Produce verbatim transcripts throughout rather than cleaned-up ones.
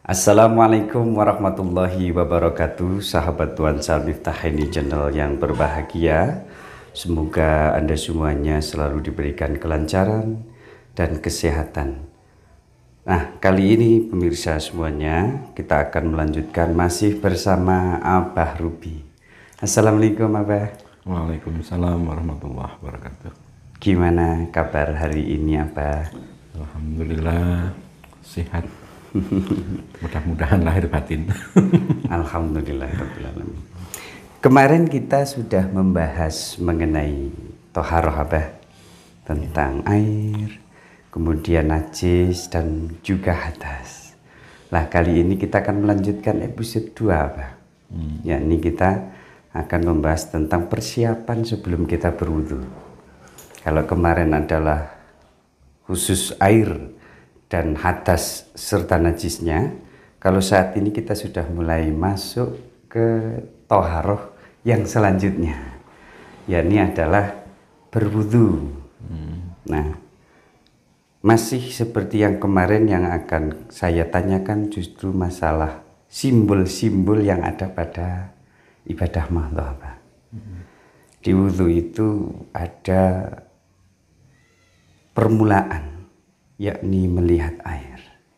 Assalamualaikum warahmatullahi wabarakatuh, sahabat Nuansa Miftahaini Channel yang berbahagia. Semoga Anda semuanya selalu diberikan kelancaran dan kesehatan. Nah, kali ini pemirsa semuanya, kita akan melanjutkan masih bersama Abah Ruby. Assalamualaikum Abah. Waalaikumsalam warahmatullahi wabarakatuh. Gimana kabar hari ini Abah? Alhamdulillah sehat. Mudah-mudahan lahir batin. Alhamdulillahirrahmanirrahim. Kemarin kita sudah membahas mengenai toharoh Abah, tentang air, kemudian najis dan juga hadas. Nah, kali ini kita akan melanjutkan episode dua Abah. Hmm. Yakni kita akan membahas tentang persiapan sebelum kita berwudu. Kalau kemarin adalah khusus air dan hadas serta najisnya, kalau saat ini kita sudah mulai masuk ke toharoh yang selanjutnya, yakni adalah berwudu. Hmm. Nah, masih seperti yang kemarin yang akan saya tanyakan justru masalah simbol-simbol yang ada pada ibadah mahdoh. Hmm. Di wudu itu ada permulaan, yakni melihat air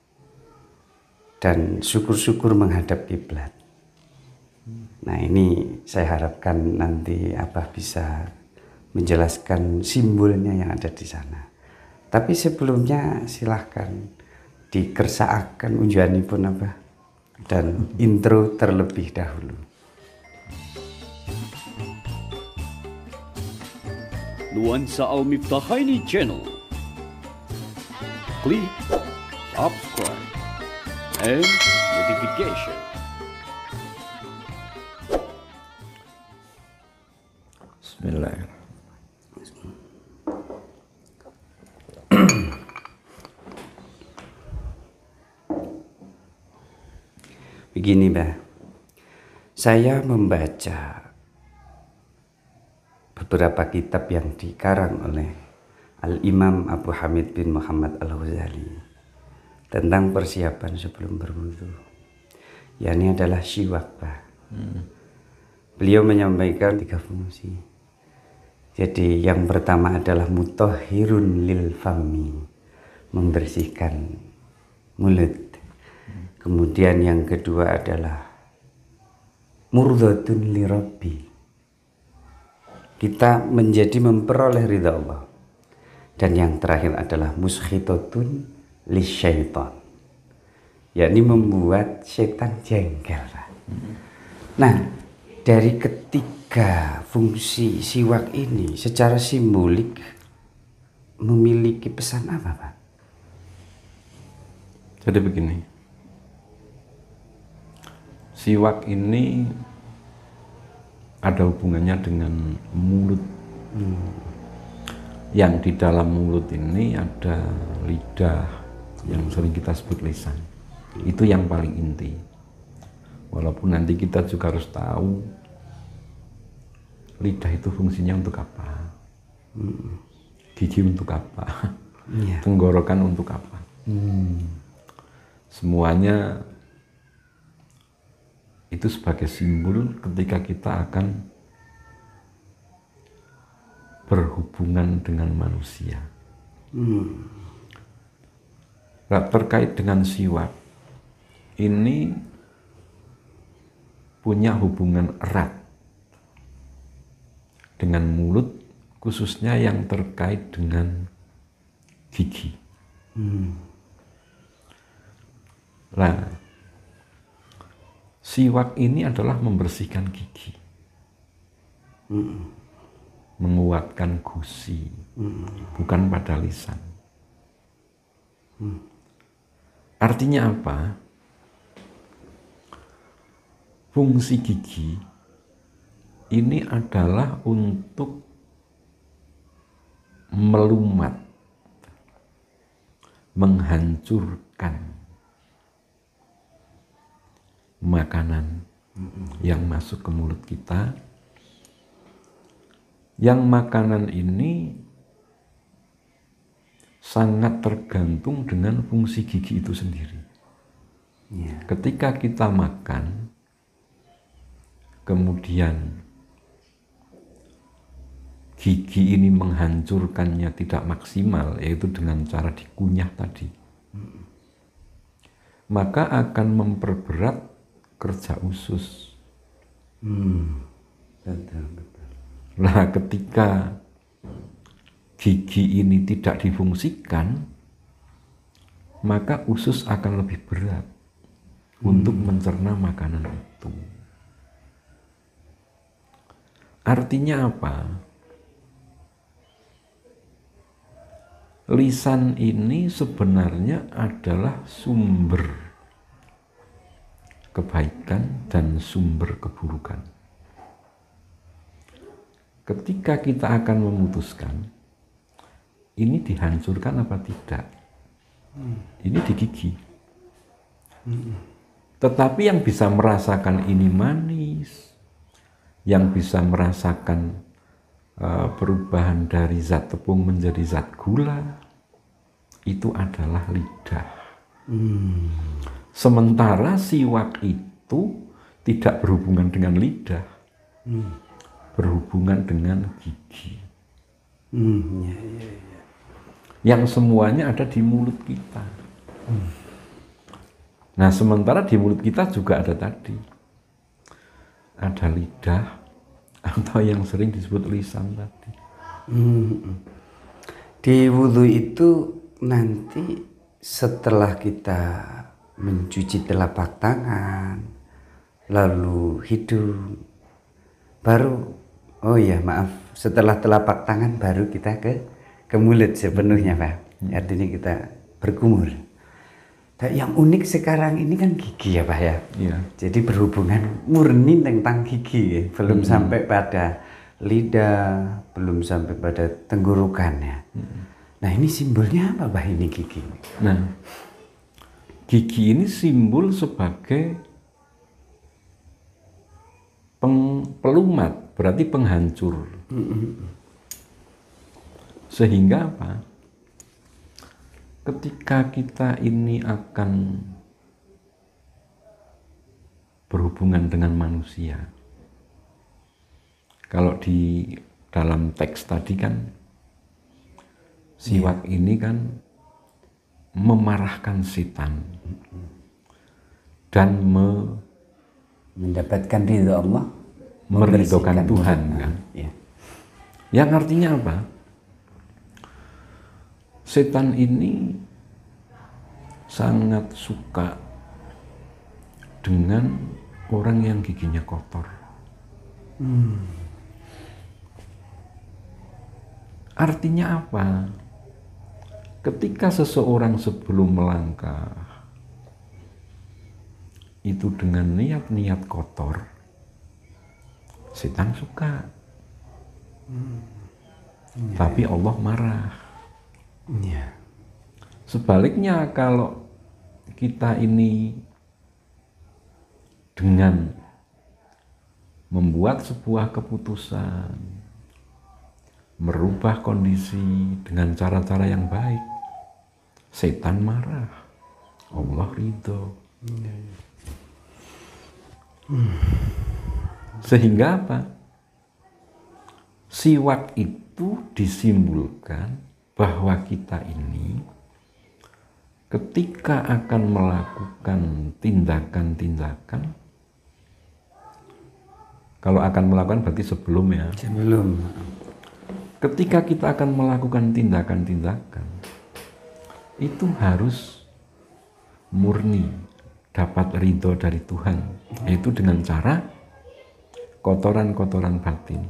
dan syukur-syukur menghadap kiblat. Nah, ini saya harapkan nanti Abah bisa menjelaskan simbolnya yang ada di sana. Tapi sebelumnya silahkan dikersaakan unjuanipun Abah dan intro terlebih dahulu. Nuansa Al-Miftahaini Channel. Klik subscribe and notification. Bismillahirrahmanirrahim. Begini Mbak, saya membaca beberapa kitab yang dikarang oleh Al-Imam Abu Hamid bin Muhammad Al-Ghazali tentang persiapan sebelum berwudu. Ya, ini adalah syiwak Pak. Hmm. Beliau menyampaikan tiga fungsi. Jadi yang pertama adalah mutahhirun lil fami, membersihkan mulut. Hmm. Kemudian yang kedua adalah murdhatun li rabbi, kita menjadi memperoleh ridha Allah. Dan yang terakhir adalah muskhitatun lisyaitan, yakni membuat setan jengkel. Nah, dari ketiga fungsi siwak ini secara simbolik memiliki pesan apa Pak? Jadi begini, siwak ini ada hubungannya dengan mulut. Hmm. Yang di dalam mulut ini ada lidah yang sering kita sebut lisan. Itu yang paling inti. Walaupun nanti kita juga harus tahu lidah itu fungsinya untuk apa, gigi untuk apa, yeah. Tenggorokan untuk apa. Hmm. Semuanya itu sebagai simbol ketika kita akan berhubungan dengan manusia. Hmm. Nah, terkait dengan siwak, ini punya hubungan erat dengan mulut, khususnya yang terkait dengan gigi. Hmm. Nah, siwak ini adalah membersihkan gigi. Hmm. Menguatkan gusi, hmm. bukan pada lisan. Hmm. Artinya apa? Fungsi gigi ini adalah untuk melumat, menghancurkan makanan hmm. yang masuk ke mulut kita. Yang makanan ini sangat tergantung dengan fungsi gigi itu sendiri. Ya. Ketika kita makan, kemudian gigi ini menghancurkannya tidak maksimal, yaitu dengan cara dikunyah tadi, maka akan memperberat kerja usus. Hmm. Betul, betul. Nah, ketika gigi ini tidak difungsikan, maka usus akan lebih berat hmm. untuk mencerna makanan itu. Artinya apa? Lisan ini sebenarnya adalah sumber kebaikan dan sumber keburukan. Ketika kita akan memutuskan, ini dihancurkan apa tidak? Hmm. Ini di gigi. Hmm. Tetapi yang bisa merasakan ini manis, yang bisa merasakan uh, perubahan dari zat tepung menjadi zat gula, itu adalah lidah. Hmm. Sementara siwak itu tidak berhubungan dengan lidah, hmm. berhubungan dengan gigi. Hmm, ya, ya, ya. Yang semuanya ada di mulut kita. Hmm. Nah, sementara di mulut kita juga ada tadi, ada lidah atau yang sering disebut lisan tadi. Hmm. Di wudhu itu nanti setelah kita mencuci telapak tangan, lalu hidung, baru, oh ya maaf, setelah telapak tangan baru kita ke ke mulut sepenuhnya, Pak. Artinya kita berkumur. Dan yang unik sekarang ini kan gigi ya, Pak ya. Iya. Jadi berhubungan murni tentang gigi, ya. Belum hmm. sampai pada lidah, belum sampai pada tenggorokannya. Hmm. Nah, ini simbolnya apa, Pak, ini gigi? Nah, gigi ini simbol sebagai peng, pelumat, berarti penghancur. Hmm. Sehingga apa? Ketika kita ini akan berhubungan dengan manusia, kalau di dalam teks tadi kan, siwak yeah. ini kan memarahkan setan dan me, mendapatkan ridho Allah, meridhokan Tuhan kan. Yeah. Yang artinya apa? Setan ini sangat suka dengan orang yang giginya kotor. Hmm. Artinya apa? Ketika seseorang sebelum melangkah itu dengan niat-niat kotor, setan suka. Hmm. Ya, Tapi Allah marah. Ya. Sebaliknya kalau kita ini dengan membuat sebuah keputusan, merubah kondisi dengan cara-cara yang baik, setan marah, Allah ridho. Ya. Hmm. Sehingga apa? Siwak itu disimbolkan bahwa kita ini ketika akan melakukan tindakan-tindakan, kalau akan melakukan berarti sebelum ya. Sebelum. Ketika kita akan melakukan tindakan-tindakan, itu harus murni, dapat ridho dari Tuhan, yaitu dengan cara kotoran-kotoran batin.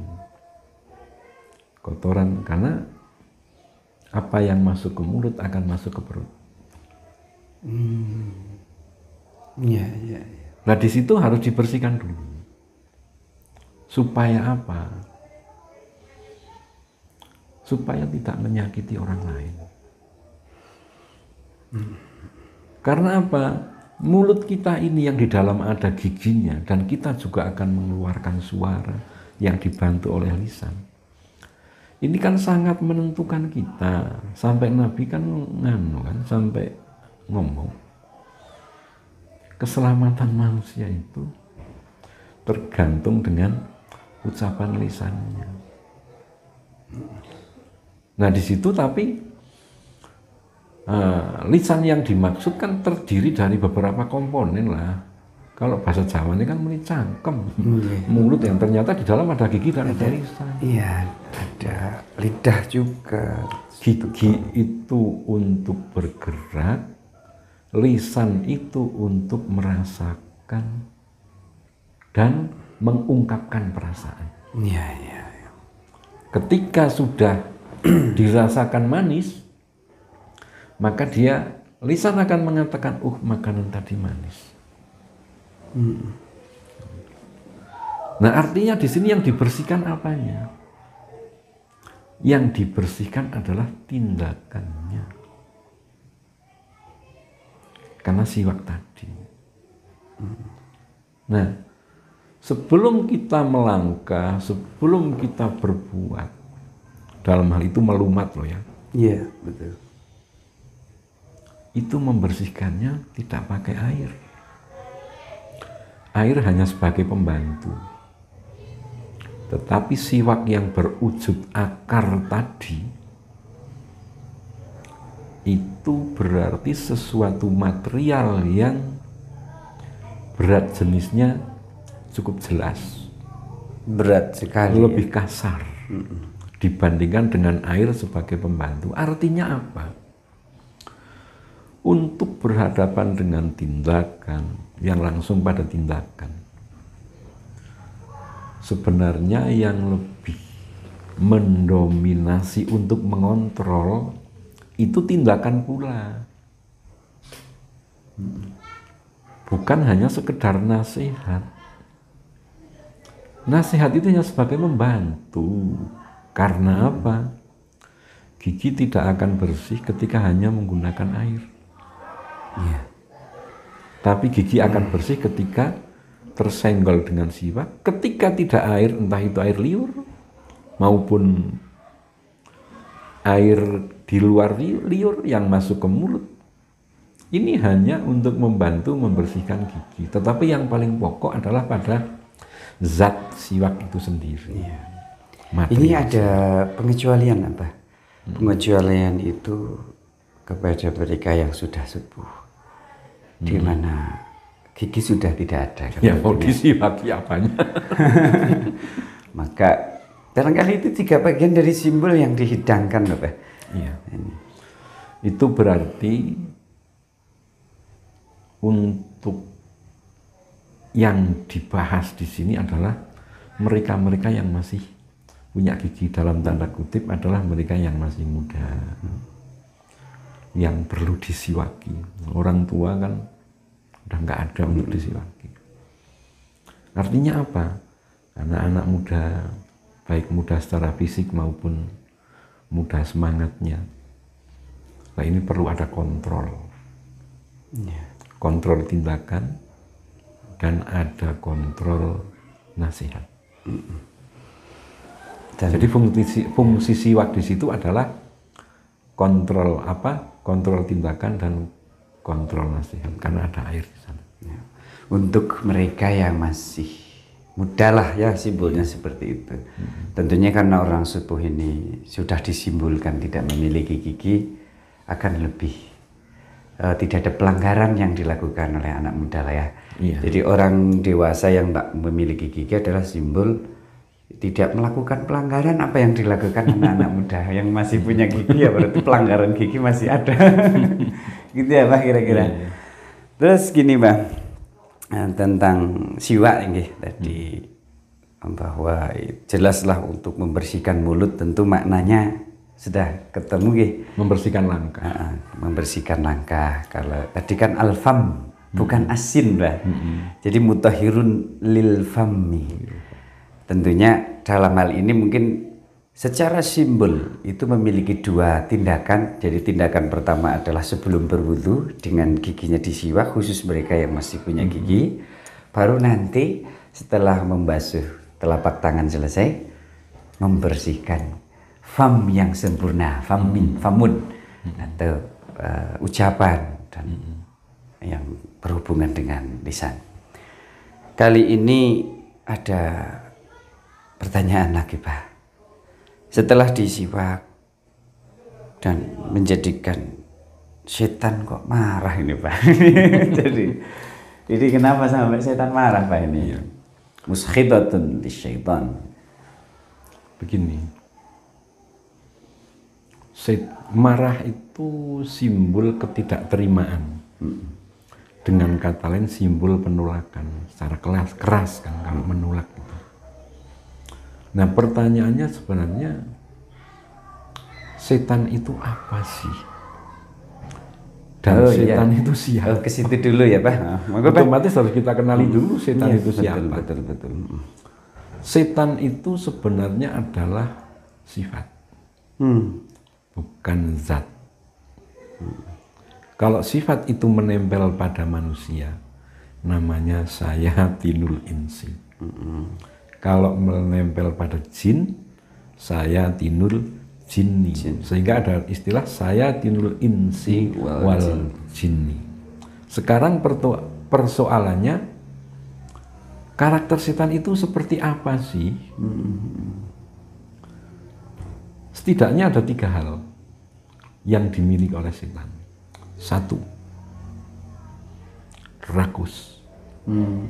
Kotoran karena apa yang masuk ke mulut akan masuk ke perut. Hmm. Ya, ya, ya. Nah di situ harus dibersihkan dulu. Supaya apa? Supaya tidak menyakiti orang lain. Hmm. Karena apa? Mulut kita ini yang di dalam ada giginya dan kita juga akan mengeluarkan suara yang dibantu oleh lisan. Ini kan sangat menentukan kita. Sampai Nabi kan nganu kan, sampai ngomong. keselamatan manusia itu tergantung dengan ucapan lisannya. Nah di situ tapi uh, lisan yang dimaksud kan terdiri dari beberapa komponen lah. Kalau bahasa Jawanya kan muni cangkem, hmm. mulut yang ternyata di dalam ada gigi dan ada lisan. Iya, ada lidah juga. Gigi itu untuk bergerak, lisan itu untuk merasakan dan mengungkapkan perasaan. Iya, iya. Ya. Ketika sudah dirasakan manis, maka dia lisan akan mengatakan, "Uh, makanan tadi manis." Hmm. Nah, artinya di sini yang dibersihkan apanya? Yang dibersihkan adalah tindakannya. Karena siwak tadi. Hmm. Nah, sebelum kita melangkah, sebelum kita berbuat, dalam hal itu melumat loh ya. Iya, betul. Itu membersihkannya tidak pakai air. Air hanya sebagai pembantu. Tetapi siwak yang berwujud akar tadi, itu berarti sesuatu material yang berat jenisnya cukup jelas. Berat sekali. Lebih kasar. Mm-mm. Dibandingkan dengan air sebagai pembantu. Artinya apa? Untuk berhadapan dengan tindakan yang langsung pada tindakan, sebenarnya yang lebih mendominasi untuk mengontrol itu tindakan pula. Bukan hanya sekedar nasihat. Nasihat itu hanya sebagai membantu. Karena apa? Gigi tidak akan bersih ketika hanya menggunakan air. Ya. Tapi gigi akan bersih ketika tersenggol dengan siwak. Ketika tidak air, entah itu air liur maupun air di luar liur yang masuk ke mulut. Ini hanya untuk membantu membersihkan gigi. Tetapi yang paling pokok adalah pada zat siwak itu sendiri. Ya. Ini ada pengecualian apa? Hmm. Pengecualian itu kepada mereka yang sudah sepuh, hmm. di mana gigi sudah tidak ada. Ya mau disiwaki apanya? Maka barangkali itu tiga bagian dari simbol yang dihidangkan, Pak. Iya. Ini. Itu berarti untuk yang dibahas di sini adalah mereka-mereka yang masih punya gigi, dalam tanda kutip adalah mereka yang masih muda, yang perlu disiwaki. Orang tua kan udah nggak ada untuk disiwaki. Artinya apa? Karena anak muda, baik muda secara fisik maupun muda semangatnya, nah ini perlu ada kontrol, kontrol tindakan dan ada kontrol nasihat. Dan jadi fungsi, fungsi siwak di situ adalah kontrol apa? Kontrol tindakan dan kontrol nasihat, karena ada air di sana. Ya. Untuk mereka yang masih muda lah ya, simbolnya seperti itu. Hmm. Tentunya karena orang sepuh ini sudah disimbolkan tidak memiliki gigi, akan lebih uh, tidak ada pelanggaran yang dilakukan oleh anak muda lah ya. Ya. Jadi orang dewasa yang tak memiliki gigi adalah simbol tidak melakukan pelanggaran apa yang dilakukan anak-anak muda yang masih punya gigi, ya berarti pelanggaran gigi masih ada. Gitu ya Pak kira-kira. Ya, ya. Terus gini Pak, tentang siwak ini tadi, hmm. bahwa jelaslah untuk membersihkan mulut, tentu maknanya sudah ketemu gih. Membersihkan langkah. Uh, membersihkan langkah. Kalau tadi kan alfam, hmm. bukan asin Pak. Hmm. Jadi mutahhirun lil fammi. Tentunya dalam hal ini mungkin secara simbol itu memiliki dua tindakan. Jadi tindakan pertama adalah sebelum berwudu dengan giginya disiwak, khusus mereka yang masih punya gigi. Baru nanti setelah membasuh telapak tangan selesai, membersihkan fam yang sempurna, famin, famun, atau uh, ucapan. Dan yang berhubungan dengan lisan. Kali ini ada pertanyaan lagi, Pak. Setelah disiwak dan menjadikan setan kok marah ini, Pak. Jadi, jadi kenapa sampai setan marah, Pak ini? Muskhidatun lisyaitan. Begini, set, marah itu simbol ketidakterimaan. Hmm. Dengan kata lain simbol penolakan secara keras, keras kan kalau menolak itu. Nah pertanyaannya sebenarnya setan itu apa sih? Dan oh, setan iya. itu siapa? Oh, ke situ dulu ya, Pak. Nah, otomatis harus kita kenali dulu setan ya, itu betul, siapa. Betul, betul, betul. Setan itu sebenarnya adalah sifat, hmm. bukan zat. Hmm. Kalau sifat itu menempel pada manusia, namanya sayatinul insi. Mm-hmm. Kalau menempel pada jin, sayatinul jinni. Jin. Sehingga ada istilah sayatinul insi wal, wal jinni. Sekarang persoalannya, karakter setan itu seperti apa sih? Mm-hmm. Setidaknya ada tiga hal yang dimiliki oleh setan. Satu, rakus. Hmm.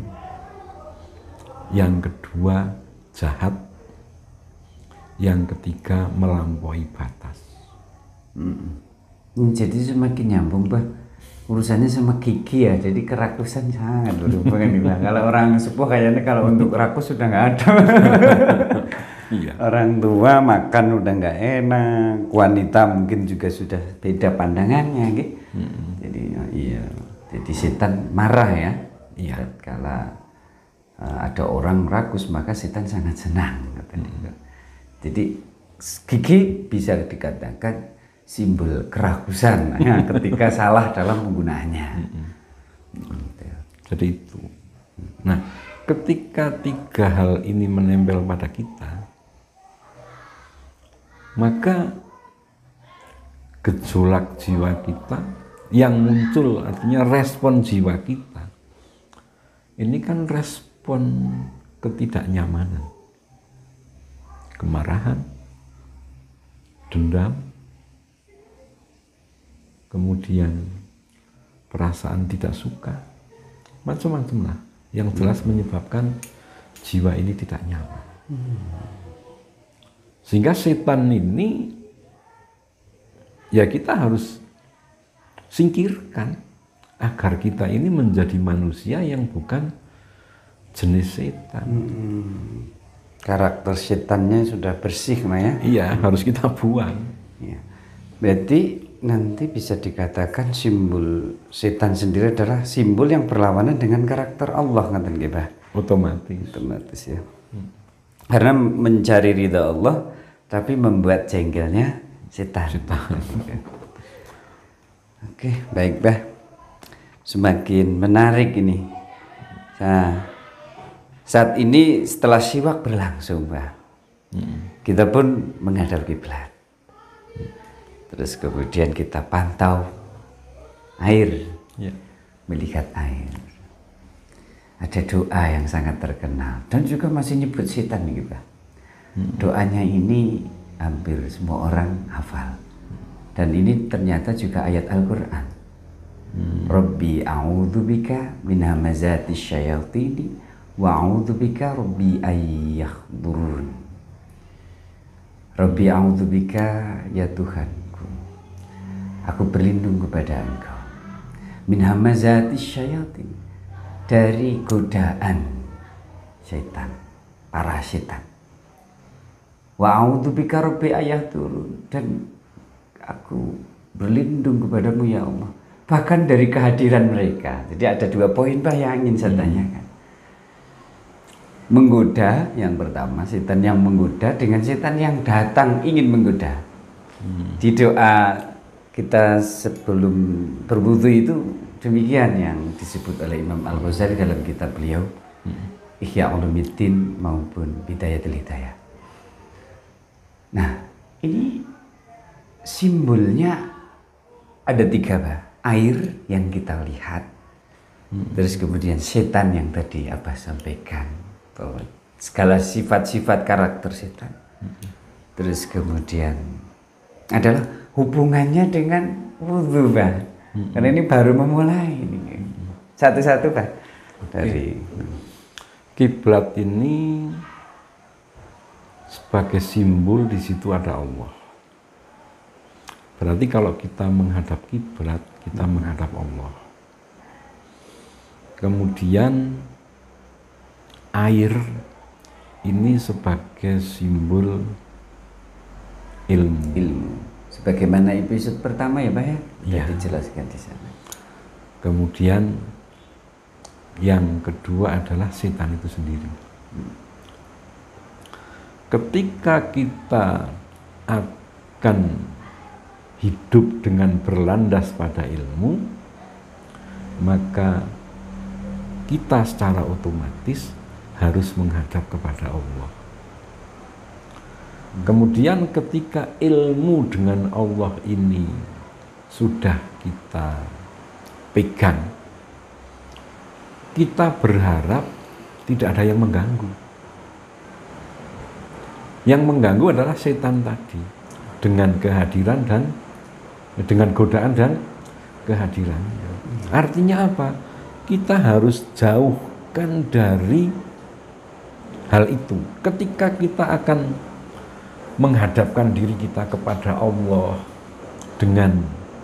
Yang kedua, jahat. Yang ketiga, melampaui batas. Hmm. Jadi semakin nyambung, Pak. Urusannya sama gigi ya, jadi kerakusan sangat berhubungan dengan. Kalau orang sepuh kayaknya kalau untuk rakus sudah nggak ada. Iya. Orang tua makan udah nggak enak, wanita mungkin juga sudah beda pandangannya, gitu. Hmm. Jadi iya, jadi setan marah ya. Iya. Kalau uh, ada orang rakus maka setan sangat senang. Hmm. Jadi gigi bisa dikatakan simbol kerakusan ya, ketika salah dalam penggunaannya. Hmm. Jadi itu. Nah, ketika tiga hal ini menempel pada kita, maka gejolak jiwa kita yang muncul, artinya respon jiwa kita, ini kan respon ketidaknyamanan, kemarahan, dendam, kemudian perasaan tidak suka, macam-macam lah, yang jelas menyebabkan jiwa ini tidak nyaman. Hmm. Sehingga setan ini ya kita harus singkirkan agar kita ini menjadi manusia yang bukan jenis setan. Hmm. Karakter setannya sudah bersih, Maya. Iya, harus kita buang. Ya. Berarti nanti bisa dikatakan simbol setan sendiri adalah simbol yang berlawanan dengan karakter Allah, kan Pak? Otomatis. Otomatis ya. Hmm. Karena mencari ridha Allah tapi membuat jengkelnya setan. setan. Oke, baik, Bah. Semakin menarik ini. Nah, saat ini setelah siwak berlangsung, Bah, hmm. kita pun menghadap kiblat. Terus kemudian kita pantau air, ya. Melihat air. Ada doa yang sangat terkenal dan juga masih nyebut setan nih, Bah. Doanya ini hampir semua orang hafal. Dan ini ternyata juga ayat Al-Quran. Hmm. Rabbi a'udzubika min hamazati syayatini wa a'udzubika rabbi ayyakhdurun. Rabbi a'udzubika, ya Tuhanku, aku berlindung kepada Engkau. Min hamazati syayatin, dari godaan setan, para setan. Wa a'udzubika rabbi ayyakhdurun, dan aku berlindung kepadamu ya Allah, bahkan dari kehadiran mereka. Jadi ada dua poin, Pak, yang ingin saya tanyakan. Menggoda yang pertama, setan yang menggoda dengan setan yang datang ingin menggoda. Hmm. Di doa kita sebelum berwudu itu demikian yang disebut oleh Imam Al-Ghazali dalam kitab beliau, hmm. Ihya Ulumuddin maupun Bidayatul Hidayah. Nah, ini simbolnya ada tiga, Pak. Air yang kita lihat, Hmm. Terus kemudian setan yang tadi Abah sampaikan, bahwa segala sifat-sifat karakter setan. Hmm. Terus kemudian adalah hubungannya dengan wudhu, Pak. Hmm. Karena ini baru memulai ini. Satu-satu, Pak. Dari kiblat ini sebagai simbol, di situ ada Allah. Berarti kalau kita menghadap kiblat, kita hmm. menghadap Allah. Kemudian air ini sebagai simbol ilmu. Ilmu. Sebagaimana episode pertama ya, Pak ya? Ya. Dijelaskan di sana. Kemudian yang kedua adalah setan itu sendiri. Ketika kita akan hidup dengan berlandas pada ilmu, maka kita secara otomatis harus menghadap kepada Allah. Kemudian ketika ilmu dengan Allah ini sudah kita pegang, kita berharap tidak ada yang mengganggu. Yang mengganggu adalah setan tadi, dengan kehadiran dan dengan godaan dan kehadiran. Artinya apa? Kita harus jauhkan dari hal itu. Ketika kita akan menghadapkan diri kita kepada Allah dengan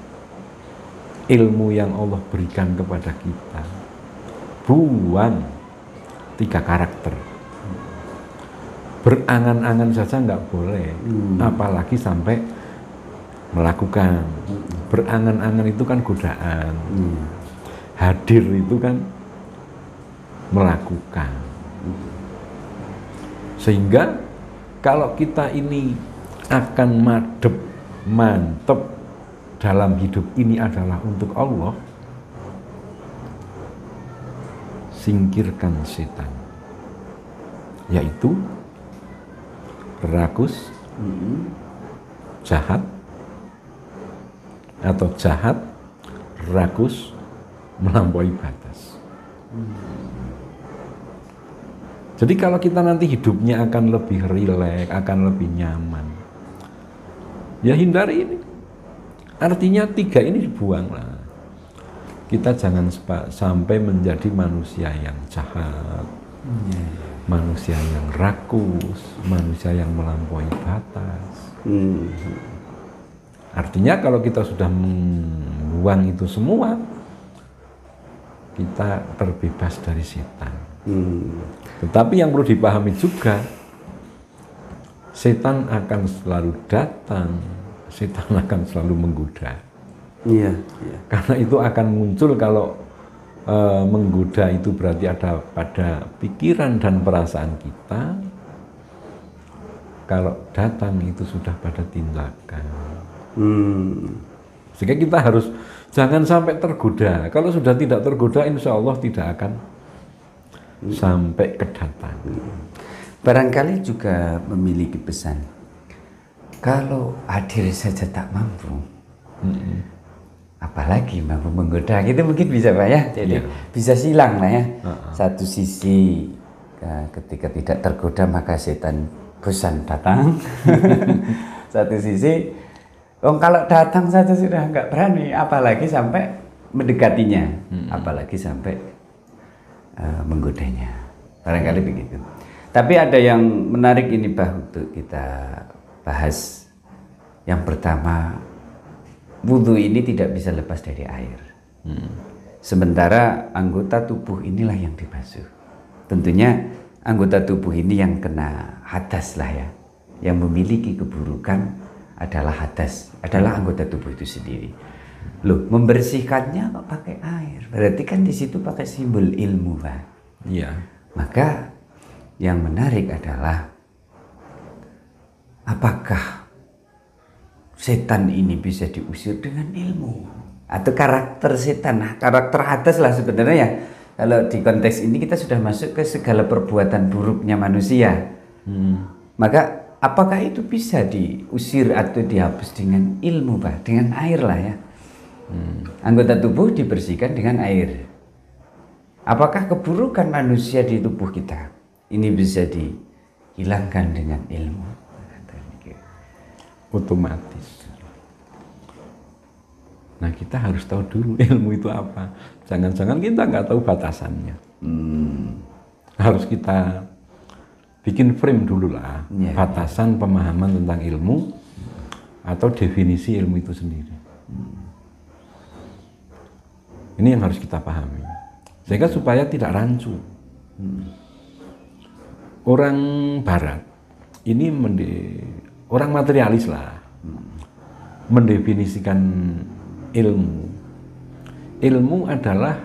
ilmu yang Allah berikan kepada kita, buang tiga karakter. Berangan-angan saja nggak boleh, hmm. apalagi sampai melakukan. Berangan-angan itu kan godaan, hmm. hadir itu kan melakukan. Sehingga kalau kita ini akan madep, mantep dalam hidup ini adalah untuk Allah, singkirkan setan, yaitu rakus, mm-hmm. jahat, atau jahat, rakus, melampaui batas. Mm-hmm. Jadi kalau kita nanti hidupnya akan lebih rileks, akan lebih nyaman, ya hindari ini. Artinya tiga ini dibuanglah. Kita jangan sampai menjadi manusia yang jahat, mm-hmm. manusia yang rakus, manusia yang melampaui batas. Hmm. Artinya kalau kita sudah membuang itu semua, kita terbebas dari setan. Hmm. Tetapi yang perlu dipahami juga, setan akan selalu datang, setan akan selalu menggoda. Iya. Iya. Karena itu akan muncul kalau E, menggoda itu berarti ada pada pikiran dan perasaan kita. Kalau datang itu sudah pada tindakan. Hmm. Sehingga kita harus jangan sampai tergoda. Kalau sudah tidak tergoda, insya Allah tidak akan hmm. sampai kedatangan. Barangkali juga memiliki pesan. Kalau hadir saja tak mampu, hmm. apalagi mampu menggoda, gitu mungkin bisa, Pak ya. Jadi yeah. bisa silang lah ya. Uh-uh. Satu sisi ketika tidak tergoda maka setan bosan datang. Satu sisi, oh, kalau datang saja sudah nggak berani, apalagi sampai mendekatinya, hmm. apalagi sampai uh, menggodanya. Barangkali begitu. Tapi ada yang menarik ini, Bah, untuk kita bahas. Yang pertama, wudhu ini tidak bisa lepas dari air. Hmm. Sementara anggota tubuh inilah yang dibasuh. Tentunya anggota tubuh ini yang kena hadas lah ya. Yang memiliki keburukan adalah hadas, adalah anggota tubuh itu sendiri. Loh, membersihkannya kok pakai air? Berarti kan di situ pakai simbol ilmu, Pak. Iya. Maka yang menarik adalah apakah setan ini bisa diusir dengan ilmu atau karakter setan? Nah, karakter hadas lah sebenarnya ya. Kalau di konteks ini kita sudah masuk ke segala perbuatan buruknya manusia. Hmm. Maka apakah itu bisa diusir atau dihapus dengan ilmu, Pak? Dengan air lah ya. Hmm. Anggota tubuh dibersihkan dengan air. Apakah keburukan manusia di tubuh kita ini bisa dihilangkan dengan ilmu? Otomatis. Nah, kita harus tahu dulu ilmu itu apa. Jangan-jangan kita nggak tahu batasannya. Hmm. Harus kita bikin frame dulu lah, ya, batasan pemahaman tentang ilmu atau definisi ilmu itu sendiri. Hmm. Ini yang harus kita pahami. Sehingga supaya tidak rancu. Hmm. Orang Barat ini mende- orang materialis lah, mendefinisikan ilmu. Ilmu adalah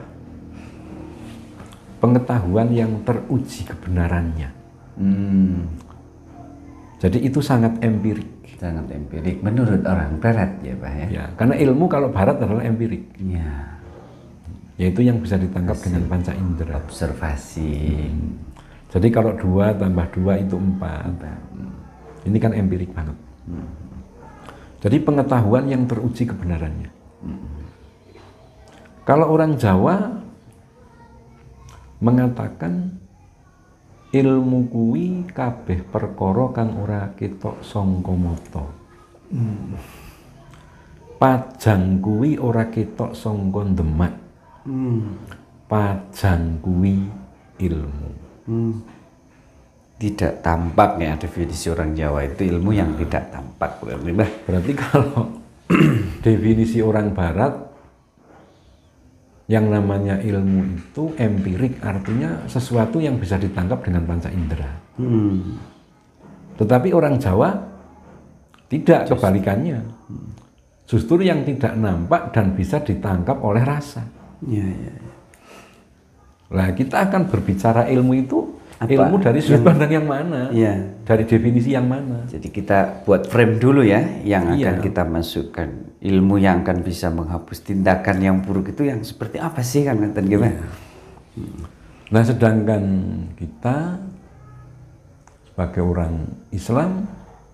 pengetahuan yang teruji kebenarannya. Hmm. Jadi itu sangat empirik. Sangat empirik menurut orang Barat ya Pak ya? Ya, karena ilmu kalau Barat adalah empirik. Ya. Yaitu yang bisa ditangkap Hasil dengan panca indera. Observasi. Hmm. Jadi kalau dua tambah dua itu empat. empat. Ini kan empirik banget. Hmm. Jadi pengetahuan yang teruji kebenarannya. Hmm. Kalau orang Jawa mengatakan ilmu kuwi kabeh perkara kang ora ketok sangka mata. Hmm. Pajang kuwi ora ketok sangka demak. Hmm. Pajang kuwi ilmu. Hmm. Tidak tampak ya, definisi orang Jawa itu ilmu yang tidak tampak. Berarti kalau definisi orang Barat yang namanya ilmu itu empirik, artinya sesuatu yang bisa ditangkap dengan panca indera. Hmm. Tetapi orang Jawa tidak, Just, kebalikannya. Hmm. Justru yang tidak nampak dan bisa ditangkap oleh rasa. Ya, ya, ya. Nah, kita akan berbicara ilmu itu apa? Ilmu dari sudut pandang yang mana? Ya. Dari definisi yang mana? Jadi kita buat frame dulu ya, yang akan iya. kita masukkan. Ilmu yang akan bisa menghapus tindakan yang buruk itu yang seperti apa sih kan? Gimana? Ya. Nah, sedangkan kita sebagai orang Islam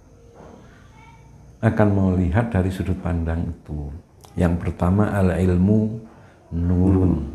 akan melihat dari sudut pandang itu. Yang pertama al ilmu nurun. Hmm.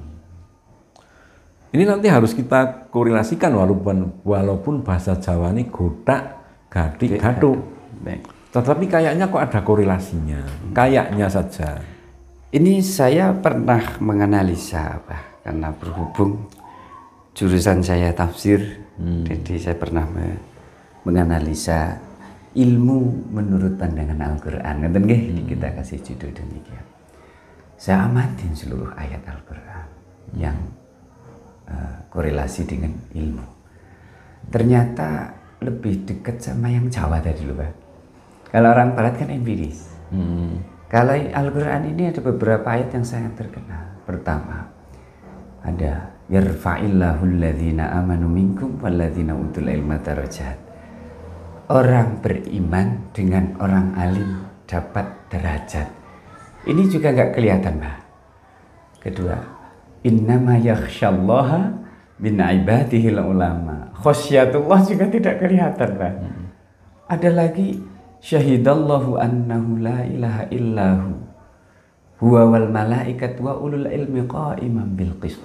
Ini nanti harus kita korelasikan walaupun walaupun bahasa Jawa ini godak, gadik, gaduk. Tetapi kayaknya kok ada korelasinya. Kayaknya saja. Ini saya pernah menganalisa apa? Karena berhubung jurusan saya tafsir, hmm. jadi saya pernah me menganalisa ilmu menurut pandangan Al-Qur'an. Ngeten nggih, hmm. kita kasih judul demikian. Saya amatin seluruh ayat Al-Qur'an hmm. yang Uh, korelasi dengan ilmu. Ternyata lebih dekat sama yang Jawa tadi loh Pak. Kalau orang Barat kan empiris. Hmm. Kalau Al-Quran ini ada beberapa ayat yang sangat terkenal. Pertama, ada yarfa'illahu alladhina amanu minkum walladhina utul ilma darajat. Orang beriman dengan orang alim dapat derajat. Ini juga nggak kelihatan Pak. Kedua, innama yakhsyallaha min ibadihil ulama. Khosyatullah juga tidak kelihatan Pak. Hmm. Ada lagi syahidallahu annahu la ilaha illahu huwa wal malaikat wa ulul ilmi qa'iman bil qist.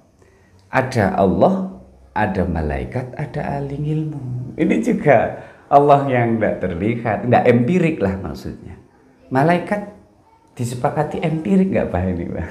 Ada Allah, ada malaikat, ada ahli ilmu. Ini juga Allah yang tidak terlihat, tidak empirik lah maksudnya. Malaikat disepakati empirik nggak Pak ini Pak?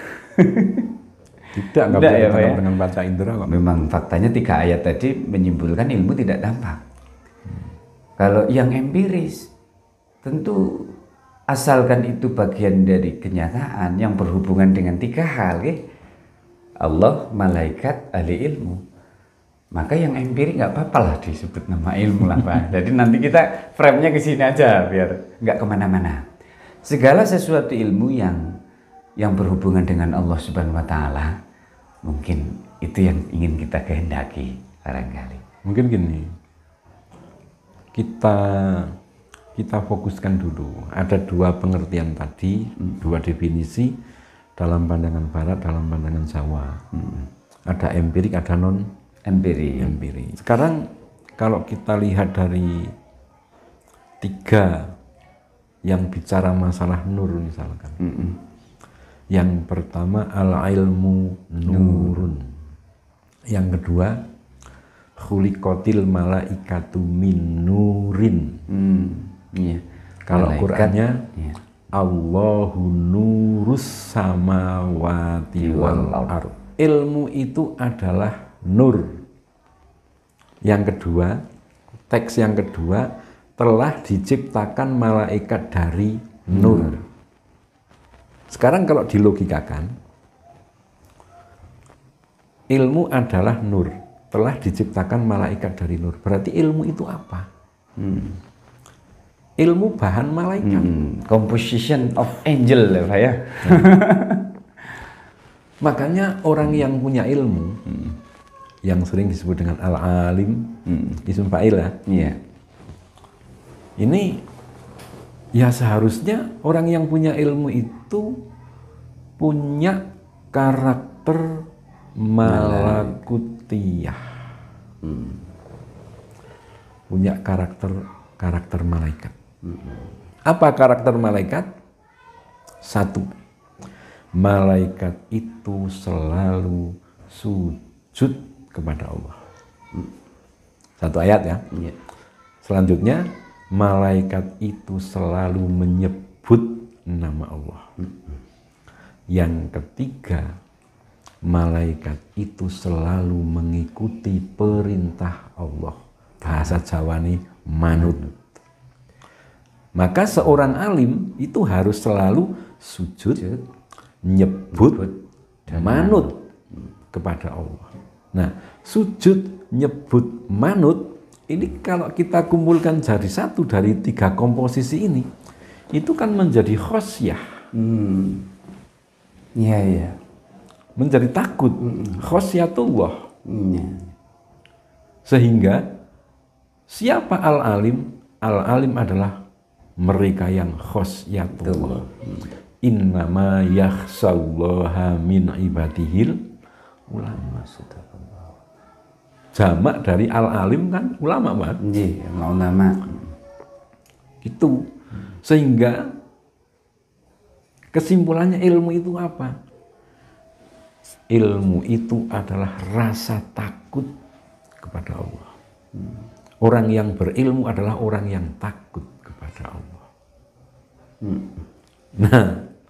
Tidak, nggak bisa ditangkap ya, dengan panca indera kok. Memang faktanya tiga ayat tadi menyimpulkan ilmu tidak tampak. Hmm. Kalau yang empiris, tentu asalkan itu bagian dari kenyataan yang berhubungan dengan tiga hal, ya? Allah, malaikat, ahli ilmu. Maka yang empirik nggak apa-apa lah disebut nama ilmu lah Pak. Jadi nanti kita frame-nya ke sini aja biar nggak kemana-mana. Segala sesuatu ilmu yang yang berhubungan dengan Allah Subhanahu wa Ta'ala, mungkin itu yang ingin kita kehendaki barangkali. Mungkin gini, kita kita fokuskan dulu. Ada dua pengertian tadi, hmm. dua definisi dalam pandangan Barat, dalam pandangan Jawa. Hmm. Ada empirik, ada non empirik. empirik. Sekarang kalau kita lihat dari tiga yang bicara masalah nur misalkan. Hmm. Yang pertama al-ilmu nurun. Yang kedua, khuliqatil malaikatu min nurin. Hmm, iya. Kalau Malaikat, Qur'annya iya. Allahu nurus samawati wal ard. Ilmu itu adalah nur. Yang kedua, teks yang kedua, telah diciptakan malaikat dari nur. Sekarang kalau dilogikakan, ilmu adalah nur, telah diciptakan malaikat dari nur. Berarti ilmu itu apa? Hmm. Ilmu bahan malaikat. Hmm. Composition of angel ya Pak ya. Makanya orang yang punya ilmu, hmm. yang sering disebut dengan al-alim, hmm. isim fa'il ya. Iya. Ini ya seharusnya orang yang punya ilmu itu punya karakter malakutiyah. Hmm. Punya karakter karakter malaikat. Hmm. Apa karakter malaikat? Satu, malaikat itu selalu sujud kepada Allah. Hmm. Satu ayat ya. Iya. Selanjutnya, malaikat itu selalu menyebut nama Allah. Yang ketiga, malaikat itu selalu mengikuti perintah Allah. Bahasa Jawa ini manut. Maka seorang alim itu harus selalu sujud, nyebut, dan manut kepada Allah. Nah, sujud, nyebut, manut, ini kalau kita kumpulkan jadi satu dari tiga komposisi ini, itu kan menjadi khosyah. Hmm. Iya, iya. Menjadi takut. Hmm. Khosyatullah. Hmm. Sehingga siapa al-alim? Al-alim adalah mereka yang khosyatullah. Hmm. Innama yakhsallaha min ibadihil ulama. Jamak dari al-alim kan ulama, Pak. Iya, ulama. Itu. Sehingga kesimpulannya ilmu itu apa? Ilmu itu adalah rasa takut kepada Allah. Orang yang berilmu adalah orang yang takut kepada Allah. Nah,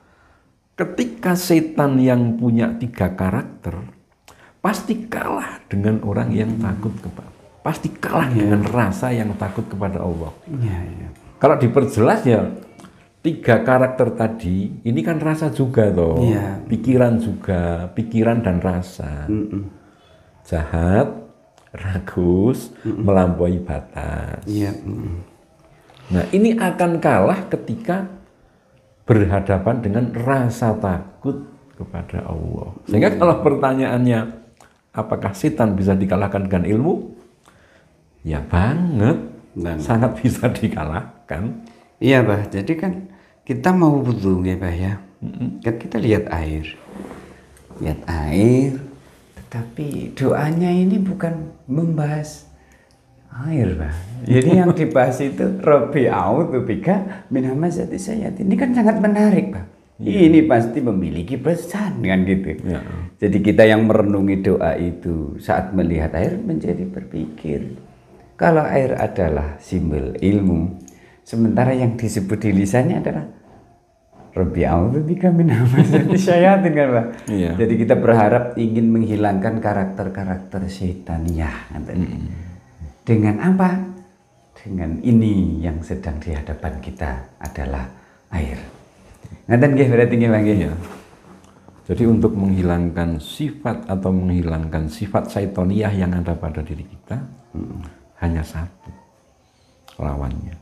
ketika setan yang punya tiga karakter pasti kalah dengan orang yang takut kepada, pasti kalah yeah. dengan rasa yang takut kepada Allah. Yeah, yeah. Kalau diperjelas ya, tiga karakter tadi ini kan rasa juga toh, yeah. pikiran juga, pikiran dan rasa. Mm -mm. Jahat, ragus, mm -mm. melampaui batas. Yeah. Mm -mm. Nah, ini akan kalah ketika berhadapan dengan rasa takut kepada Allah. Sehingga mm. kalau pertanyaannya, apakah setan bisa dikalahkan dengan ilmu? Ya banget, dan sangat bisa dikalahkan. Iya, Bah. Jadi kan kita mau wudhu ya, Bah ya. Mm-hmm. Kan kita lihat air, lihat air. Tetapi doanya ini bukan membahas air, Bah. Jadi yang dibahas itu Rabbi a'udzubika min hamazati sayyatin. Ini kan sangat menarik, Bah. Ya. Ini pasti memiliki pesan kan gitu. Ya. Jadi kita yang merenungi doa itu saat melihat air menjadi berpikir. Kalau air adalah simbol ilmu, sementara yang disebut di lisannya adalah Rabbi a'udzubika min hamazati syayatin kan, Pak. Ya. Jadi kita berharap ingin menghilangkan karakter-karakter setaniyah. Hmm. Dengan apa? Dengan ini yang sedang di hadapan kita adalah air. Ngaten nggih berarti nggih Bang. Ya. Jadi untuk menghilangkan sifat atau menghilangkan sifat syaitoniyah yang ada pada diri kita, hmm. hanya satu lawannya,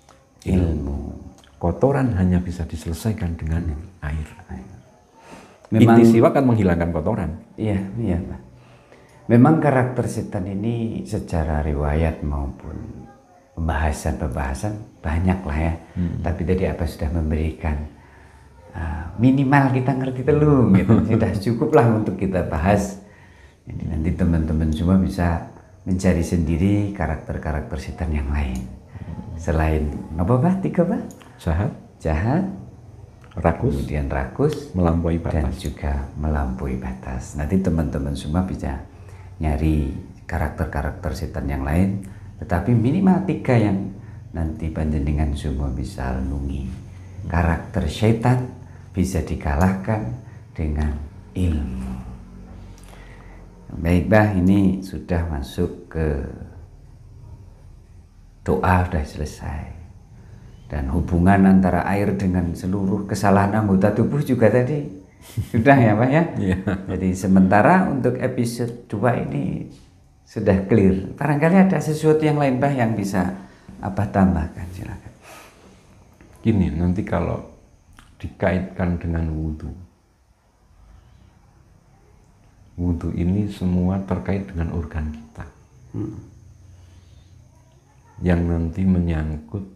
ilmu. Kotoran hanya bisa diselesaikan dengan hmm. air. air. Memang, inti siwak kan menghilangkan kotoran. Iya, iya Pak. Memang karakter setan ini secara riwayat maupun pembahasan-pembahasan banyak lah ya. Hmm. Tapi tadi apa sudah memberikan Uh, minimal kita ngerti telung gitu. Sudah cukup lah untuk kita bahas. Jadi nanti teman-teman semua bisa mencari sendiri karakter-karakter setan yang lain. Selain apa Pak? Tiga Pak? Jahat, jahat, rakus, kemudian rakus, melampaui batas, dan juga melampaui batas. Nanti teman-teman semua bisa nyari karakter-karakter setan yang lain, tetapi minimal tiga yang nanti panjenengan semua bisa nungi. Karakter setan bisa dikalahkan dengan ilmu. Baik bah, ini sudah masuk ke doa, sudah selesai. Dan hubungan antara air dengan seluruh kesalahan anggota tubuh juga tadi sudah ya Pak ya. Ya. Jadi sementara untuk episode dua ini sudah clear. Barangkali ada sesuatu yang lain Pak yang bisa apa tambahkan, silakan. Gini, nanti kalau dikaitkan dengan wudhu, wudhu ini semua terkait dengan organ kita, hmm. yang nanti menyangkut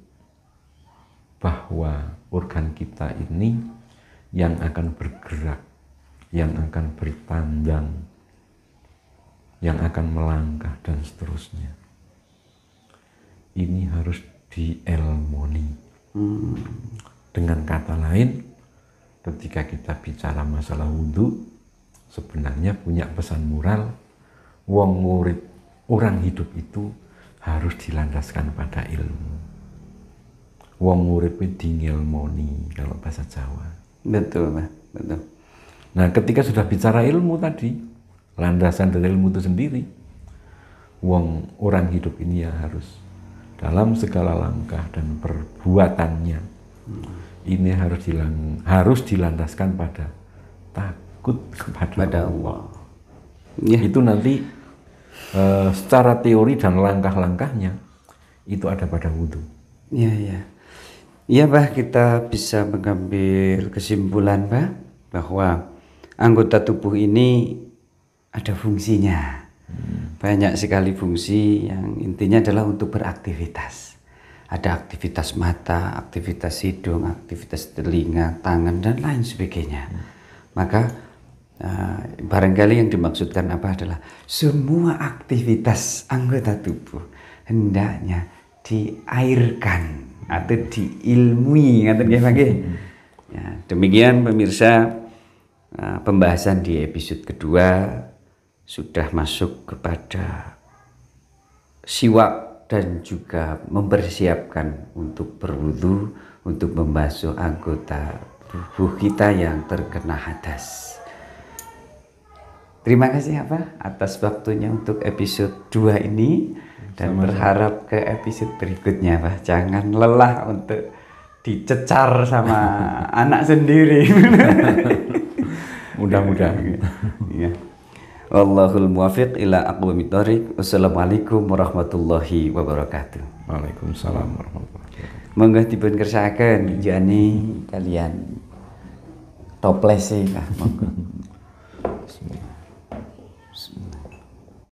bahwa organ kita ini yang akan bergerak, yang akan bertandang, yang akan melangkah dan seterusnya. Ini harus dielmoni. Hmm. Dengan kata lain, ketika kita bicara masalah wudhu, sebenarnya punya pesan moral, wong murid orang hidup itu harus dilandaskan pada ilmu. Wong murid itu ngilmoni kalau bahasa Jawa. Betul, Pak. Betul. Nah, ketika sudah bicara ilmu tadi, landasan dari ilmu itu sendiri, wong orang hidup ini ya harus dalam segala langkah dan perbuatannya, hmm. ini harus dilang, harus dilandaskan pada takut kepada pada Allah. Ya. Itu nanti uh, secara teori dan langkah-langkahnya itu ada pada wudhu. Iya, iya. Iya, Pak, kita bisa mengambil kesimpulan, Pak, bahwa anggota tubuh ini ada fungsinya. Hmm. Banyak sekali fungsi yang intinya adalah untuk beraktivitas. Ada aktivitas mata, aktivitas hidung, aktivitas telinga, tangan, dan lain sebagainya. Hmm. Maka uh, barangkali yang dimaksudkan apa adalah semua aktivitas anggota tubuh hendaknya diairkan atau diilmui. Ya, demikian pemirsa, uh, pembahasan di episode kedua sudah masuk kepada siwak dan juga mempersiapkan untuk berwudu, untuk membasuh anggota tubuh kita yang terkena hadas. Terima kasih apa atas waktunya untuk episode dua ini, dan sama-sama. Berharap ke episode berikutnya Pak. Jangan lelah untuk dicecar sama anak sendiri. Mudah-mudahan. Ya. Wallahul muwafiq ila aqwamit thoriq. Wassalamualaikum warahmatullahi wabarakatuh. Waalaikumsalam warahmatullahi wabarakatuh. Monggo dipun kersakaken jane kalian toples e Kak. Monggo.